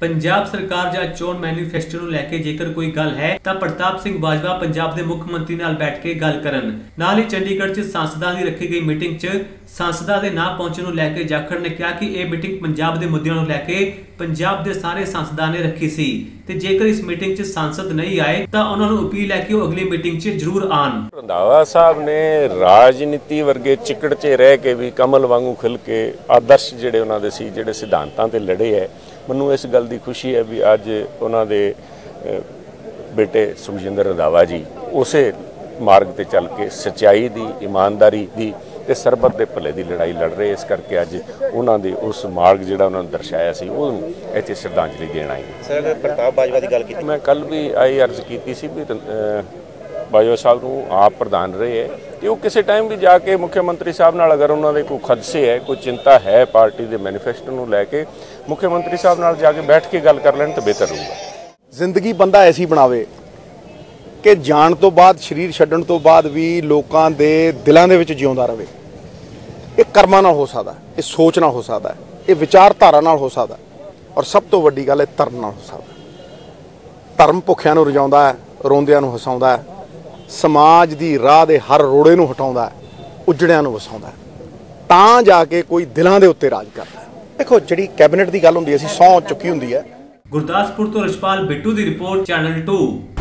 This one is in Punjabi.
पंजाब सरकार ਜਾਂ ਚੋਣ ਮੈਨੀਫੈਸਟੋ ਨੂੰ ਲੈ ਕੇ ਜੇਕਰ ਕੋਈ ਗੱਲ ਹੈ ਤਾਂ ਪ੍ਰਤਾਪ ਸਿੰਘ ਬਾਜਵਾ ਪੰਜਾਬ ਦੇ ਮੁੱਖ ਮੰਤਰੀ ਨਾਲ ਬੈਠ ਕੇ ਗੱਲ ਕਰਨ। ਨਾਲ ਹੀ ਚੰਡੀਗੜ੍ਹ 'ਚ ਸੰਸਦਾਂ ਦੀ ਰੱਖੀ ਗਈ ਮੀਟਿੰਗ 'ਚ ਸੰਸਦਾਂ ਦੇ ਨਾ ਪਹੁੰਚਣ ਨੂੰ ਲੈ ਕੇ ਜਾਖੜ ਨੇ ਕਿਹਾ ਕਿ ਇਹ ਮੀਟਿੰਗ ਪੰਜਾਬ ਦੇ ਮੁੱਦਿਆਂ ਨੂੰ ਲੈ ਕੇ ਪੰਜਾਬ ਦੇ ਸਾਰੇ ਸੰਸਦਾਂ ਨੇ ਰੱਖੀ ਸੀ ਤੇ ਜੇਕਰ ਇਸ ਮੀਟਿੰਗ 'ਚ ਸੰਸਦ ਨਹੀਂ ਆਏ ਤਾਂ ਉਹਨਾਂ ਨੂੰ ਅਪੀਲ ਹੈ ਕਿ ਉਹ ਅਗਲੀ ਮੀਟਿੰਗ 'ਚ ਜ਼ਰੂਰ ਆਣ। ਰੰਧਾਵਾ ਸਾਹਿਬ ਨੇ ਰਾਜਨੀਤੀ ਵਰਗੇ ਚਿੱਕੜ 'ਚ ਰਹਿ ਕੇ ਵੀ ਕਮਲ ਵਾਂਗੂ ਖਿਲ ਕੇ ਆਦਰਸ਼ ਜਿਹੜੇ ਉਹਨਾਂ ਦੇ ਸੀ, ਜਿਹੜੇ ਸਿਧਾਂਤਾਂ ਤੇ ਲੜੇ ਹੈ। ਮੈਨੂੰ ਇਸ ਗੱਲ ਦੀ ਖੁਸ਼ੀ ਹੈ ਵੀ ਅੱਜ ਉਹਨਾਂ ਦੇ ਬੇਟੇ ਸੁਖਜਿੰਦਰ ਰੰਧਾਵਾ ਜੀ ਉਸੇ ਮਾਰਗ ਤੇ ਚੱਲ ਕੇ ਸੱਚਾਈ ਦੀ, ਇਮਾਨਦਾਰੀ ਦੀ ਤੇ ਸਰਬੱਤ ਦੇ ਭਲੇ ਦੀ ਲੜਾਈ ਲੜ ਰਹੇ। ਇਸ ਕਰਕੇ ਅੱਜ ਉਹਨਾਂ ਦੇ ਉਸ ਮਾਰਗ ਜਿਹੜਾ ਉਹਨਾਂ ਨੇ ਦਰਸਾਇਆ ਸੀ ਉਹਨੂੰ ਇੱਥੇ ਸ਼ਰਧਾਂਜਲੀ ਦੇਣ ਆਈ। ਸਰ, ਪ੍ਰਤਾਪ ਬਾਜਵਾ ਦੀ ਗੱਲ ਕੀਤੀ, ਮੈਂ ਕੱਲ ਵੀ ਆਈ ਅਰਜ਼ ਕੀਤੀ ਸੀ ਵੀ ਬਾਜਵਾ ਸਾਹਿਬ ਨੂੰ ਆਪ ਪ੍ਰਧਾਨ ਰਹੇ ਹੈ ਤੇ ਉਹ ਕਿਸੇ ਟਾਈਮ ਵੀ ਜਾ ਕੇ ਮੁੱਖ ਮੰਤਰੀ ਸਾਹਿਬ ਨਾਲ ਅਗਰ ਉਹਨਾਂ ਦੇ ਕੋਈ ਖਦਸ਼ੇ ਹੈ, ਕੋਈ ਚਿੰਤਾ ਹੈ ਪਾਰਟੀ ਦੇ ਮੈਨੀਫੈਸਟੋ ਨੂੰ ਲੈ ਕੇ, ਮੁੱਖ ਮੰਤਰੀ ਸਾਹਿਬ ਨਾਲ ਜਾ ਕੇ ਬੈਠ ਕੇ ਗੱਲ ਕਰ ਲੈਣ ਤਾਂ ਬਿਹਤਰ ਹੋਊਗਾ। ਜ਼ਿੰਦਗੀ ਬੰਦਾ ਐਸੀ ਬਣਾਵੇ ਕਿ ਜਾਣ ਤੋਂ ਬਾਅਦ, ਸਰੀਰ ਛੱਡਣ ਤੋਂ ਬਾਅਦ ਵੀ ਲੋਕਾਂ ਦੇ ਦਿਲਾਂ ਦੇ ਵਿੱਚ ਜਿਉਂਦਾ ਰਹੇ। ਇਹ ਕਰਮਾਂ ਨਾਲ ਹੋ ਸਕਦਾ, ਇਹ ਸੋਚ ਨਾਲ ਹੋ ਸਕਦਾ, ਇਹ ਵਿਚਾਰਧਾਰਾ ਨਾਲ ਹੋ ਸਕਦਾ, ਔਰ ਸਭ ਤੋਂ ਵੱਡੀ ਗੱਲ ਹੈ ਧਰਮ ਨਾਲ ਹੋ ਸਕਦਾ। ਧਰਮ ਭੁੱਖਿਆਂ ਨੂੰ ਰਜਾਉਂਦਾ ਹੈ, ਰੋਂਦਿਆਂ ਨੂੰ ਹਸਾਉਂਦਾ ਹੈ, ਸਮਾਜ ਦੀ ਰਾਹ ਦੇ ਹਰ ਰੋੜੇ ਨੂੰ ਹਟਾਉਂਦਾ ਹੈ, ਉਜੜਿਆਂ ਨੂੰ ਵਸਾਉਂਦਾ ਹੈ, ਤਾਂ ਜਾ ਕੇ ਕੋਈ ਦਿਲਾਂ ਦੇ ਉੱਤੇ ਰਾਜ ਕਰਦਾ ਹੈ। ਦੇਖੋ, ਜਿਹੜੀ ਕੈਬਨਿਟ ਦੀ ਗੱਲ ਹੁੰਦੀ ਹੈ, ਅਸੀਂ ਸਹੁੰ ਚੁੱਕੀ ਹੁੰਦੀ ਹੈ। ਗੁਰਦਾਸਪੁਰ ਤੋਂ ਰਛਪਾਲ ਬਿੱਟੂ ਦੀ ਰਿਪੋਰਟ, ਚੈਨਲ 2।